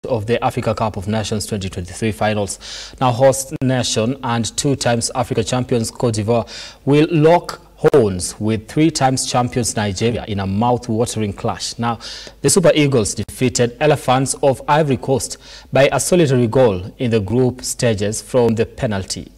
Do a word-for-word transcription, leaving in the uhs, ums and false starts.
of the Africa Cup of Nations twenty twenty-three finals. Now, host nation and two times Africa champions Cote d'Ivoire will lock horns with three times champions Nigeria in a mouth-watering clash. Now, the Super Eagles defeated Elephants of Ivory Coast by a solitary goal in the group stages from the penalty.